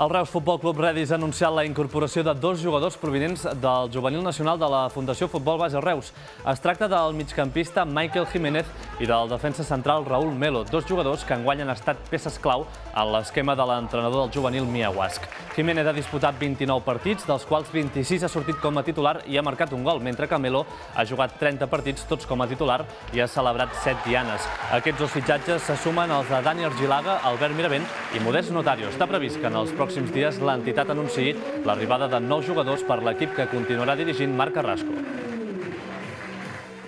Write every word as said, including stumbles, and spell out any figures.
El Reus Futbol Club Redis ha anunciat la incorporació de dos jugadors provinents del juvenil nacional de la Fundació Futbol Base Reus. Es tracta del migcampista Michael Jiménez i del defensa central Raúl Melo, dos jugadors que enguany han estat peces clau en l'esquema de l'entrenador del juvenil Mia Guasch. Jiménez ha disputat vint-i-nou partits, dels quals vint-i-sis ha sortit com a titular i ha marcat un gol, mentre que Melo ha jugat trenta partits, tots com a titular, i ha celebrat set dianes. Aquests dos fitxatges se sumen als de Dani Argilaga, Albert Miravent i Modest Notario. Està previst que en els pròxims dies l'entitat anunciï l'arribada de nous jugadors per l'equip que continuarà dirigint Marc Carrasco.